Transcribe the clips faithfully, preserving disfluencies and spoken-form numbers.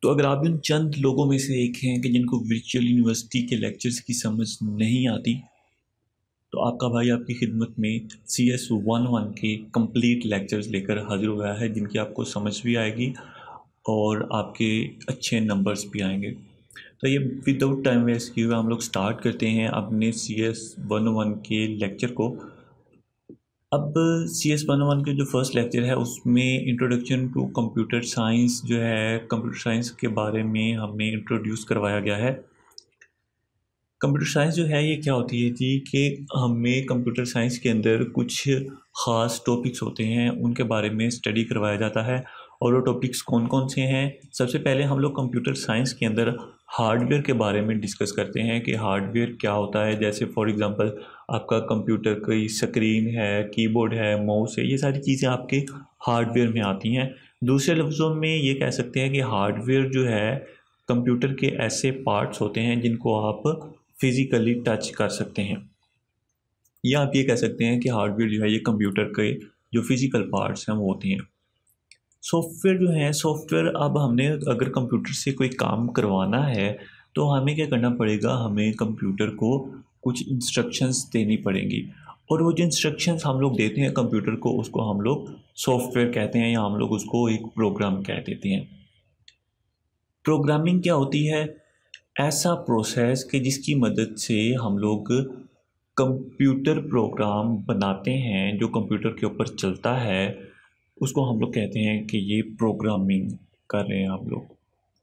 तो अगर आप इन चंद लोगों में से एक हैं कि जिनको वर्चुअल यूनिवर्सिटी के लेक्चर्स की समझ नहीं आती, तो आपका भाई आपकी खिदमत में सी एस वन वन के कंप्लीट लेक्चर्स लेकर हाजिर हुआ है, जिनकी आपको समझ भी आएगी और आपके अच्छे नंबर्स भी आएंगे। तो ये विदाउट टाइम वेस्ट किए हुए हम लोग स्टार्ट करते हैं अपने सी एस वन वन के लेक्चर को। अब सी एस वन वन के जो फर्स्ट लेक्चर है उसमें इंट्रोडक्शन टू कंप्यूटर साइंस जो है, कंप्यूटर साइंस के बारे में हमें इंट्रोड्यूस करवाया गया है। कंप्यूटर साइंस जो है ये क्या होती है जी, कि हमें कंप्यूटर साइंस के अंदर कुछ ख़ास टॉपिक्स होते हैं, उनके बारे में स्टडी करवाया जाता है। और वो टॉपिक्स कौन कौन से हैं? सबसे पहले हम लोग कंप्यूटर साइंस के अंदर हार्डवेयर के बारे में डिस्कस करते हैं कि हार्डवेयर क्या होता है। जैसे फॉर एग्जांपल आपका कंप्यूटर की स्क्रीन है, कीबोर्ड है, माउस है, ये सारी चीज़ें आपके हार्डवेयर में आती हैं। दूसरे लफ्ज़ों में ये कह सकते हैं कि हार्डवेयर जो है कंप्यूटर के ऐसे पार्ट्स होते हैं जिनको आप फिज़िकली टच कर सकते हैं, या आप ये कह सकते हैं कि हार्डवेयर जो है ये कंप्यूटर के जो फिज़िकल पार्ट्स हैं वो होती हैं। सॉफ्टवेयर जो है, सॉफ्टवेयर अब हमने अगर कंप्यूटर से कोई काम करवाना है तो हमें क्या करना पड़ेगा, हमें कंप्यूटर को कुछ इंस्ट्रक्शंस देनी पड़ेंगी, और वो जो इंस्ट्रक्शंस हम लोग देते हैं कंप्यूटर को उसको हम लोग सॉफ्टवेयर कहते हैं, या हम लोग उसको एक प्रोग्राम कह देते हैं। प्रोग्रामिंग क्या होती है? ऐसा प्रोसेस कि जिसकी मदद से हम लोग कंप्यूटर प्रोग्राम बनाते हैं, जो कंप्यूटर के ऊपर चलता है, उसको हम लोग कहते हैं कि ये प्रोग्रामिंग कर रहे हैं हम लोग।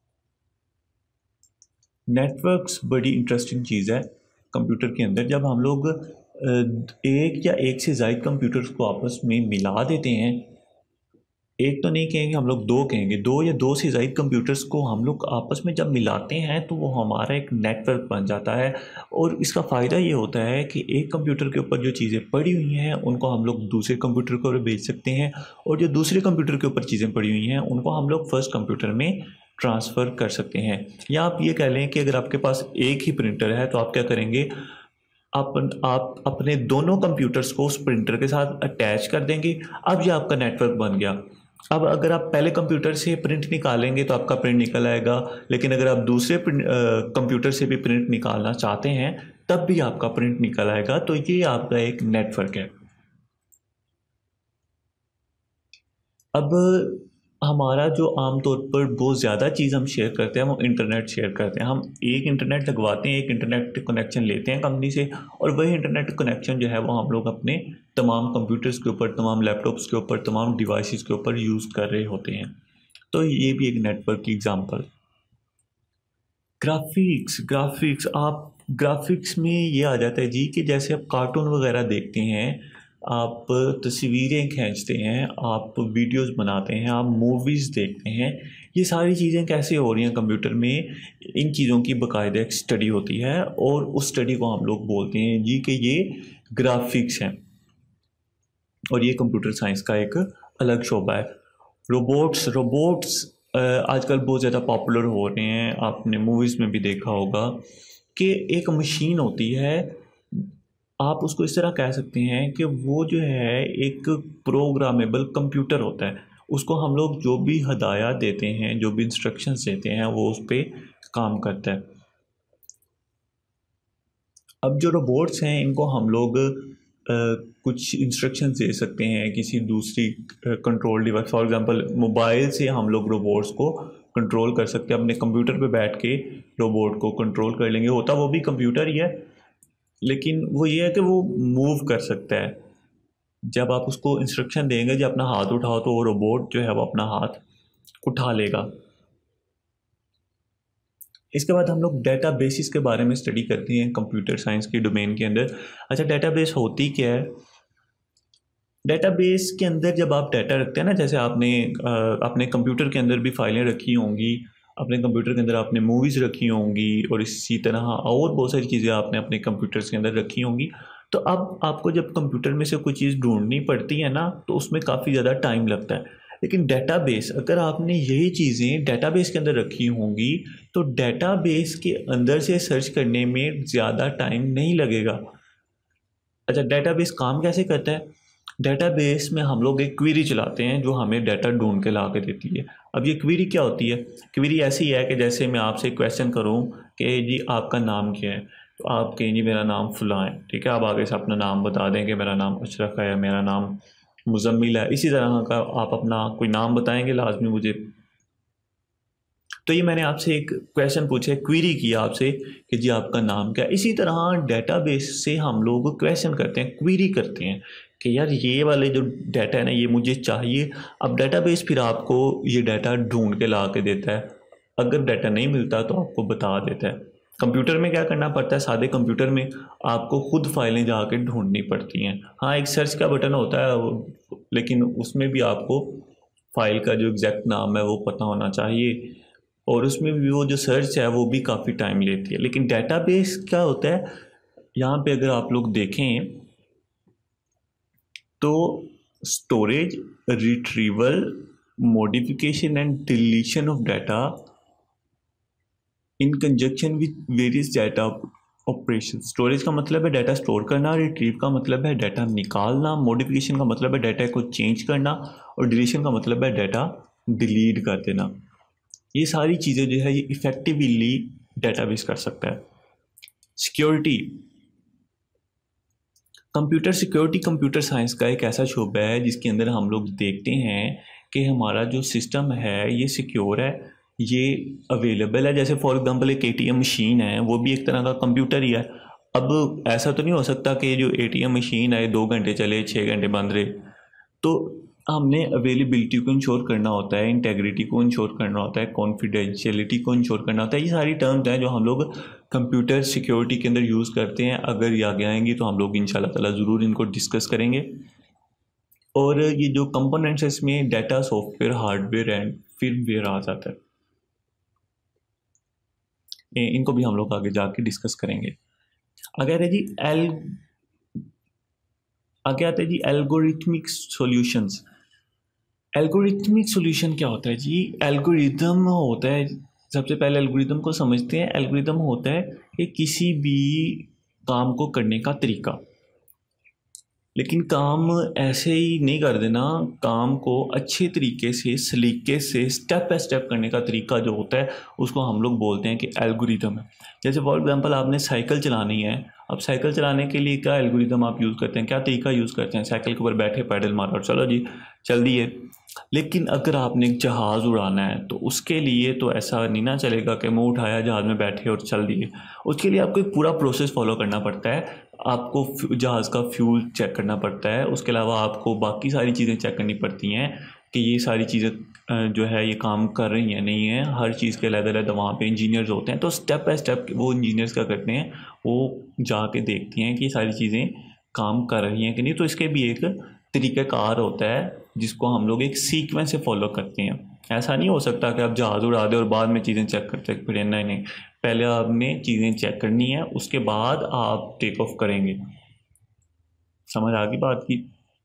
नेटवर्क्स बड़ी इंटरेस्टिंग चीज़ है कंप्यूटर के अंदर। जब हम लोग एक या एक से ज़ायद कंप्यूटर्स को आपस में मिला देते हैं, एक तो नहीं कहेंगे हम लोग, दो कहेंगे, दो या दो से ज़ायद कंप्यूटर्स को हम लोग आपस में जब मिलाते हैं तो वो हमारा एक नेटवर्क बन जाता है। और इसका फ़ायदा ये होता है कि एक कंप्यूटर के ऊपर जो चीज़ें पड़ी हुई हैं उनको हम लोग दूसरे कंप्यूटर को भेज सकते हैं, और जो दूसरे कंप्यूटर के ऊपर चीज़ें पड़ी हुई हैं उनको हम लोग फर्स्ट कंप्यूटर में ट्रांसफ़र कर सकते हैं। या आप ये कह लें कि अगर आपके पास एक ही प्रिंटर है तो आप क्या करेंगे, आप आप अपने दोनों कंप्यूटर्स को उस प्रिंटर के साथ अटैच कर देंगे। अब ये आपका नेटवर्क बन गया। अब अगर आप पहले कंप्यूटर से प्रिंट निकालेंगे तो आपका प्रिंट निकल आएगा, लेकिन अगर आप दूसरे कंप्यूटर से भी प्रिंट निकालना चाहते हैं तब भी आपका प्रिंट निकल आएगा। तो ये आपका एक नेटवर्क है। अब हमारा जो आमतौर पर बहुत ज़्यादा चीज़ हम शेयर करते हैं वो इंटरनेट शेयर करते हैं। हम एक इंटरनेट लगवाते हैं, एक इंटरनेट कनेक्शन लेते हैं कंपनी से, और वही इंटरनेट कनेक्शन जो है वो हम लोग अपने तमाम कंप्यूटर्स के ऊपर, तमाम लैपटॉप्स के ऊपर, तमाम डिवाइसेस के ऊपर यूज़ कर रहे होते हैं। तो ये भी एक नेटवर्क की एग्जांपल। ग्राफिक्स ग्राफिक्स आप ग्राफिक्स में ये आ जाता है जी कि जैसे आप कार्टून वगैरह देखते हैं, आप तस्वीरें खींचते हैं, आप वीडियोस बनाते हैं, आप मूवीज़ देखते हैं, ये सारी चीज़ें कैसे हो रही हैं कंप्यूटर में, इन चीज़ों की बाकायदा एक स्टडी होती है, और उस स्टडी को हम लोग बोलते हैं जी कि ये ग्राफिक्स हैं। और ये कंप्यूटर साइंस का एक अलग शोबा है। रोबोट्स रोबोट्स आजकल बहुत ज़्यादा पॉपुलर हो रहे हैं। आपने मूवीज़ में भी देखा होगा कि एक मशीन होती है, आप उसको इस तरह कह सकते हैं कि वो जो है एक प्रोग्रामेबल कंप्यूटर होता है। उसको हम लोग जो भी हदायत देते हैं, जो भी इंस्ट्रक्शंस देते हैं, वो उस पर काम करता है। अब जो रोबोट्स हैं इनको हम लोग आ, कुछ इंस्ट्रक्शंस दे सकते हैं किसी दूसरी control device, for example mobile से हम लोग रोबोट्स को कंट्रोल कर सकते हैं। अपने कंप्यूटर पे बैठ के रोबोट को कंट्रोल कर लेंगे, होता वो भी कंप्यूटर ही है, लेकिन वो ये है कि वो मूव कर सकता है। जब आप उसको इंस्ट्रक्शन देंगे जब अपना हाथ उठाओ, तो वो रोबोट जो है वो अपना हाथ उठा लेगा। इसके बाद हम लोग डेटा बेसिस के बारे में स्टडी करते हैं कंप्यूटर साइंस के डोमेन के अंदर। अच्छा, डेटाबेस होती क्या है? डेटाबेस के अंदर जब आप डाटा रखते हैं ना, जैसे आपने अपने कंप्यूटर के अंदर भी फाइलें रखी होंगी, अपने कंप्यूटर के अंदर आपने मूवीज़ रखी होंगी, और इसी तरह और बहुत सारी चीज़ें आपने अपने कंप्यूटर्स के अंदर रखी होंगी। तो अब आपको जब कंप्यूटर में से कोई चीज़ ढूंढनी पड़ती है ना, तो उसमें काफ़ी ज़्यादा टाइम लगता है। लेकिन डेटाबेस, अगर आपने यही चीज़ें डेटाबेस के अंदर रखी होंगी तो डेटाबेस के अंदर से सर्च करने में ज़्यादा टाइम नहीं लगेगा। अच्छा, डेटाबेस काम कैसे करता है? डेटाबेस में हम लोग एक क्वेरी चलाते हैं जो हमें डाटा ढूंढ के ला के देती है। अब ये क्वेरी क्या होती है? क्वेरी ऐसी है कि जैसे मैं आपसे क्वेश्चन करूं कि जी आपका नाम क्या है, तो आप कहें जी मेरा नाम फ़लाँ है, ठीक है। आप आगे से अपना नाम बता दें कि मेरा नाम अशरफ है, मेरा नाम मुज़म्मिल है, इसी तरह का आप अपना कोई नाम बताएंगे लाजमी मुझे। तो ये मैंने आपसे एक क्वेश्चन पूछा, क्वेरी किया आपसे कि जी आपका नाम क्या है। इसी तरह डेटाबेस से हम लोग क्वेश्चन करते हैं, क्वेरी करते हैं कि यार ये वाले जो डाटा है ना ये मुझे चाहिए। अब डेटाबेस फिर आपको ये डाटा ढूंढ के ला के देता है। अगर डाटा नहीं मिलता तो आपको बता देता है। कंप्यूटर में क्या करना पड़ता है? सादे कंप्यूटर में आपको खुद फाइलें जाके ढूंढनी पड़ती हैं। हाँ, एक सर्च का बटन होता है, लेकिन उसमें भी आपको फाइल का जो एग्जैक्ट नाम है वो पता होना चाहिए, और उसमें भी वो जो सर्च है वो भी काफ़ी टाइम लेती है। लेकिन डेटाबेस क्या होता है, यहाँ पे अगर आप लोग देखें तो storage, retrieval, modification and deletion of data in conjunction with various data operation. Storage का मतलब है डाटा स्टोर करना, रिट्रीव का मतलब है डाटा निकालना, मॉडिफिकेशन का मतलब है डाटा को चेंज करना, और डिलीशन का मतलब है डाटा डिलीट कर देना। ये सारी चीज़ें जो है ये इफ़ेक्टिवली डेटाबेस कर सकता है। Security, computer security computer science का एक ऐसा शोबा है जिसके अंदर हम लोग देखते हैं कि हमारा जो सिस्टम है ये सिक्योर है, ये अवेलेबल है। जैसे फॉर एग्जांपल एक एटीएम मशीन है, वो भी एक तरह का कंप्यूटर ही है। अब ऐसा तो नहीं हो सकता कि जो एटीएम मशीन है दो घंटे चले छः घंटे बंद रहे। तो हमने अवेलेबिलिटी को इंश्योर करना होता है, इंटेग्रिटी को इंश्योर करना होता है, कॉन्फिडेंशियलिटी को इंश्योर करना होता है। ये सारी टर्म्स हैं जो हम लोग कंप्यूटर सिक्योरिटी के अंदर यूज़ करते हैं। अगर ये आगे आएंगी तो हम लोग इंशाल्लाह ताला ज़रूर इनको डिस्कस करेंगे। और ये जो कंपोनेंट्स है इसमें data, software, hardware and firmware आ जाता है। इनको भी हम लोग आगे जाके डिस्कस करेंगे। अगर है जी एल आगे आते हैं जी एल्गोरिथमिक सॉल्यूशंस। एल्गोरिथमिक सॉल्यूशन क्या होता है जी? एल्गोरिदम होता है, सबसे पहले एल्गोरिदम को समझते हैं। एल्गोरिदम होता है कि किसी भी काम को करने का तरीका, लेकिन काम ऐसे ही नहीं कर देना, काम को अच्छे तरीके से, सलीके से, स्टेप बाय स्टेप करने का तरीका जो होता है उसको हम लोग बोलते हैं कि एल्गोरिदम है। जैसे फॉर एग्जांपल आपने साइकिल चलानी है, अब साइकिल चलाने के लिए क्या एल्गोरिदम आप यूज़ करते हैं, क्या तरीका यूज़ करते हैं? साइकिल के ऊपर बैठे पैडल मारो और चलो जी चल दिए। लेकिन अगर आपने एक जहाज़ उड़ाना है तो उसके लिए तो ऐसा नहीं ना चलेगा कि मुँह उठाया जहाज़ में बैठे और चल दिए। उसके लिए आपको एक पूरा प्रोसेस फॉलो करना पड़ता है। आपको जहाज़ का फ्यूल चेक करना पड़ता है, उसके अलावा आपको बाकी सारी चीज़ें चेक करनी पड़ती हैं कि ये सारी चीज़ें जो है ये काम कर रही हैं नहीं है। हर चीज़ के अलग अलग वहाँ पे इंजीनियर्स होते हैं, तो स्टेप बाय स्टेप वो इंजीनियर्स क्या करते हैं, वो जाके देखते हैं कि ये सारी चीज़ें काम कर रही हैं कि नहीं। तो इसके भी एक तरीक़ाकार होता है जिसको हम लोग एक सीक्वेंस से फॉलो करते हैं। ऐसा नहीं हो सकता कि आप जहाज़ उड़ा दें और बाद में चीज़ें चेक करते फिर, नहीं नहीं, पहले आपने चीज़ें चेक करनी है, उसके बाद आप टेक ऑफ करेंगे। समझ आ गई बात की?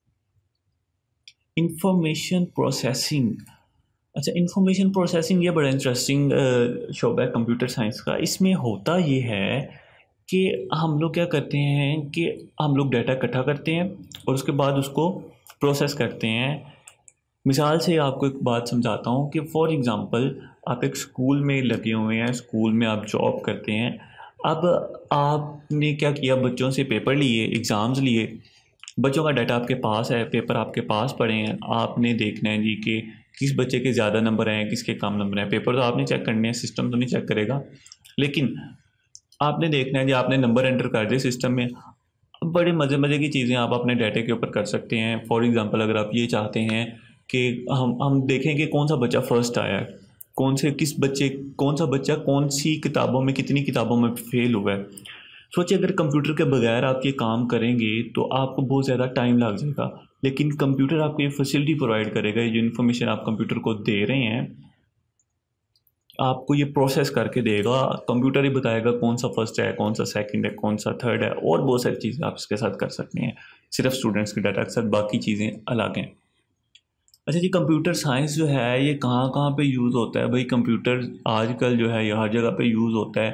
Information processing. अच्छा, इंफॉर्मेशन प्रोसेसिंग ये बड़ा इंटरेस्टिंग शोबा है कंप्यूटर साइंस का। इसमें होता ये है कि हम लोग क्या करते हैं कि हम लोग डाटा इकट्ठा करते हैं और उसके बाद उसको प्रोसेस करते हैं। मिसाल से आपको एक बात समझाता हूँ कि फॉर एग्ज़ाम्पल आप एक स्कूल में लगे हुए हैं, स्कूल में आप जॉब करते हैं। अब आपने क्या किया, बच्चों से पेपर लिए, एग्ज़ाम्स लिए, बच्चों का डाटा आपके पास है, पेपर आपके पास पड़े हैं। आपने देखना है जी कि किस बच्चे के ज़्यादा नंबर हैं, किसके कम नंबर हैं। पेपर तो आपने चेक करने हैं, सिस्टम तो नहीं चेक करेगा, लेकिन आपने देखना है जी आपने नंबर एंटर कर दिए सिस्टम में। अब बड़े मज़े मज़े की चीज़ें आप अपने डाटे के ऊपर कर सकते हैं। फॉर एग्ज़ाम्पल अगर आप ये चाहते हैं कि हम हम देखें कि कौन सा बच्चा फ़र्स्ट आया है, कौन से किस बच्चे कौन सा बच्चा कौन सी किताबों में, कितनी किताबों में फ़ेल हुआ है। सोचिए अगर कंप्यूटर के बगैर आप ये काम करेंगे तो आपको बहुत ज़्यादा टाइम लग जाएगा, लेकिन कंप्यूटर आपको ये फैसिलिटी प्रोवाइड करेगा। ये जो इन्फॉर्मेशन आप कंप्यूटर को दे रहे हैं आपको ये प्रोसेस करके देगा। कंप्यूटर ही बताएगा कौन सा फर्स्ट है, कौन सा सेकंड है, कौन सा थर्ड है, और बहुत सारी चीज़ें आप इसके साथ कर सकते हैं। सिर्फ स्टूडेंट्स के डाटा के साथ, बाकी चीज़ें अलग हैं। अच्छा जी, कंप्यूटर साइंस जो है ये कहाँ कहाँ पे यूज़ होता है भाई? कंप्यूटर आजकल जो है ये हर जगह पे यूज़ होता है।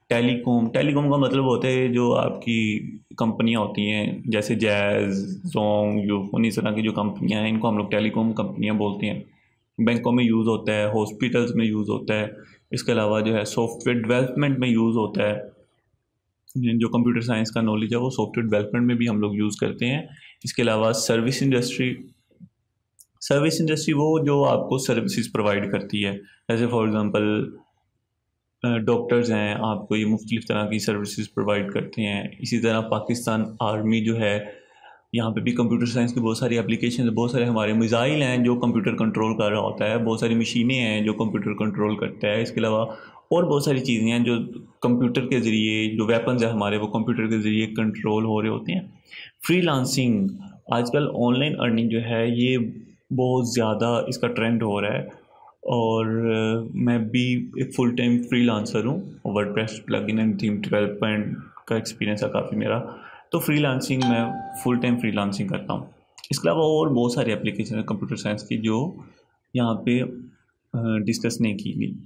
टेलीकॉम, टेलीकॉम का मतलब होता है जो आपकी कंपनियां होती हैं जैसे जैज़, जोंग, यूफोन, इस तरह की जो कंपनियां हैं इनको हम लोग टेलीकॉम कंपनियां बोलते हैं। बैंकों में यूज़ होता है, हॉस्पिटल्स में यूज़ होता है। इसके अलावा जो है सॉफ्टवेयर डेवलपमेंट में यूज़ होता है। जो कंप्यूटर साइंस का नॉलेज है वो सॉफ्टवेयर डेवलपमेंट में भी हम लोग यूज़ करते हैं। इसके अलावा सर्विस इंडस्ट्री, सर्विस इंडस्ट्री वो जो आपको सर्विसेज प्रोवाइड करती है, जैसे फॉर एग्ज़ाम्पल डॉक्टर्स हैं, आपको ये मुख्तलिफ़ तरह की सर्विसेज प्रोवाइड करते हैं। इसी तरह पाकिस्तान आर्मी जो है, यहाँ पे भी कंप्यूटर साइंस की बहुत सारी एप्लीकेशन है, बहुत सारे हमारे मिसाइल हैं जो कंप्यूटर कंट्रोल कर रहा होता है, बहुत सारी मशीनें हैं जो कंप्यूटर कंट्रोल करता है। इसके अलावा और बहुत सारी चीज़ें हैं जो कंप्यूटर के ज़रिए, जो वेपन्स हैं हमारे वो कंप्यूटर के ज़रिए कंट्रोल हो रहे होते हैं। फ्रीलांसिंग, आजकल ऑनलाइन अर्निंग जो है ये बहुत ज़्यादा इसका ट्रेंड हो रहा है, और मैं भी एक फुल टाइम फ्रीलांसर हूँ। WordPress plugin and theme development का एक्सपीरियंस है काफ़ी मेरा। तो फ्रीलांसिंग मैं फुल टाइम फ्रीलांसिंग करता हूँ। इसके अलावा और बहुत सारी एप्लीकेशन है कंप्यूटर साइंस की जो यहाँ पे डिस्कस नहीं की गई।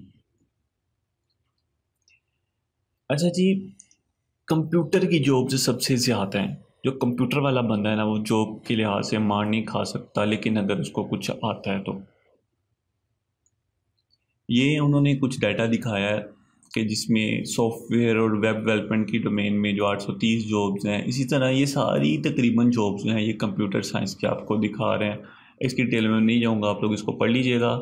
अच्छा जी, कंप्यूटर की जॉब जो सबसे ज़्यादा है, जो कंप्यूटर वाला बंदा है ना वो जॉब के लिहाज से मार नहीं खा सकता, लेकिन अगर उसको कुछ आता है तो ये उन्होंने कुछ डाटा दिखाया है कि जिसमें सॉफ्टवेयर और वेब डेवलपमेंट की डोमेन में जो आठ सौ तीस जॉब्स हैं, इसी तरह ये सारी तकरीबन जॉब्स जो हैं ये कंप्यूटर साइंस के आपको दिखा रहे हैं। इसकी डिटेल में नहीं जाऊंगा, आप लोग इसको पढ़ लीजिएगा।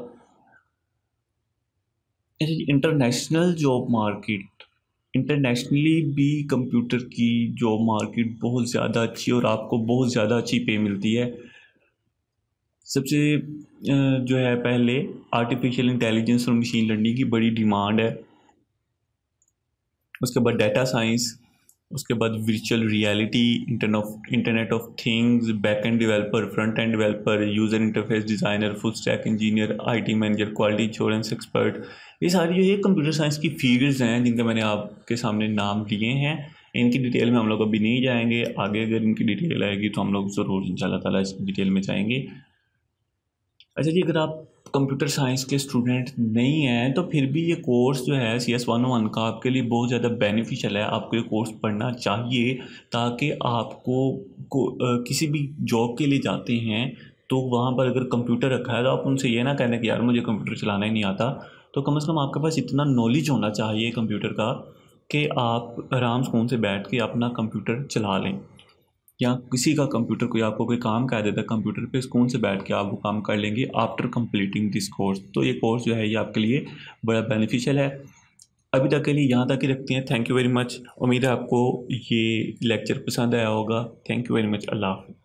इंटरनेशनल जॉब मार्केट, इंटरनेशनली भी कंप्यूटर की जॉब मार्केट बहुत ज़्यादा अच्छी और आपको बहुत ज़्यादा अच्छी पे मिलती है। सबसे जो है पहले आर्टिफिशियल इंटेलिजेंस और मशीन लर्निंग की बड़ी डिमांड है। उसके बाद डाटा साइंस, उसके बाद virtual reality, internet of things, back end developer, front end developer, user interface designer, full stack engineer, IT manager, quality insurance expert. ये सारी जो है कंप्यूटर साइंस की फील्ड्स हैं जिनके मैंने आपके सामने नाम लिए हैं। इनकी डिटेल में हम लोग अभी नहीं जाएंगे, आगे अगर इनकी डिटेल आएगी तो हम लोग ज़रूर इंशाल्लाह ताला इस डिटेल में जाएंगे। अच्छा जी, अगर आप कंप्यूटर साइंस के स्टूडेंट नहीं हैं तो फिर भी ये कोर्स जो है सी एस वन वन का आपके लिए बहुत ज़्यादा बेनिफिशियल है। आपको ये कोर्स पढ़ना चाहिए ताकि आपको को, आ, किसी भी जॉब के लिए जाते हैं तो वहाँ पर अगर कंप्यूटर रखा है तो आप उनसे ये ना कहना कि यार मुझे कंप्यूटर चलाना ही नहीं आता, तो कम से कम आपके पास इतना नॉलेज होना चाहिए कंप्यूटर का कि आप आराम सुकून से बैठ के अपना कंप्यूटर चला लें। या किसी का कंप्यूटर, कोई आपको कोई काम कह देता है कंप्यूटर पे, सुकून से बैठ के आप वो काम कर लेंगे आफ्टर कंप्लीटिंग दिस कोर्स। तो ये कोर्स जो है ये आपके लिए बड़ा बेनिफिशियल है। अभी तक के लिए यहाँ तक ही रखते हैं। Thank you very much. उम्मीद है आपको ये लेक्चर पसंद आया होगा। Thank you very much. अल्लाह हाफ़िज़।